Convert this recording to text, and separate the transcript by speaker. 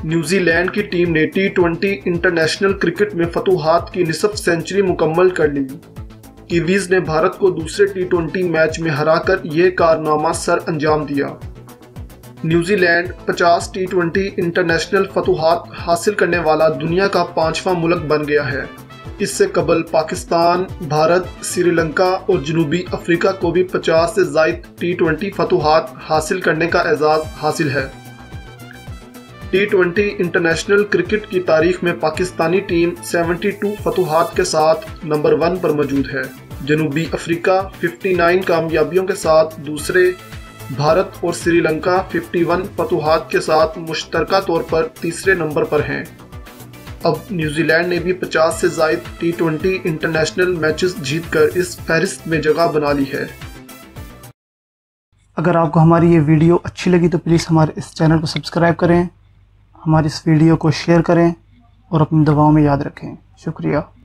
Speaker 1: New Zealand की team ने टी20 international cricket में फतूहात की निसफ सेंचुरी मुकम्मल कर ली। कीवीज ने भारत को दूसरे टी20 मैच में हराकर यह कारनामा सर अंजाम दिया। न्यूजीलैंड 50 टी20 इंटरनेशनल फतूहात हासिल करने वाला दुनिया का 5वां मुल्क बन गया है। इससे कबल पाकिस्तान, भारत, श्रीलंका और जनूबी अफ्रीका को भी 50 से ज़ायद टी20 फतूहात हासिल करने का एजाज़ हासिल है। टी20 इंटरनेशनल क्रिकेट की तारीख में पाकिस्तानी टीम 72 फतूहात के साथ नंबर 1 पर मौजूद है। जनूबी अफ्रीका 59 कामयाबियों के साथ दूसरे, भारत और श्रीलंका 51 फतूहात के साथ मुश्तरका तौर पर तीसरे नंबर पर हैं। अब न्यूजीलैंड ने भी 50 से ज़ायद टी20 इंटरनेशनल मैचेस जीतकर इस फहरिस्त में जगह बना ली है।
Speaker 2: अगर आपको हमारी ये वीडियो अच्छी लगी तो प्लीज़ हमारे इस चैनल को सब्सक्राइब करें, हमारी इस वीडियो को शेयर करें और अपनी दुआओं में याद रखें। शुक्रिया।